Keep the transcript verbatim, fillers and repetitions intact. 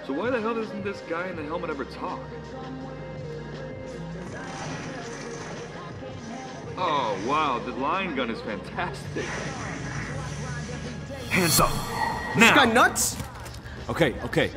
So why the hell doesn't this guy in the helmet ever talk? Oh, wow, the line gun is fantastic. Hands up. This Now. guy nuts? Okay, okay.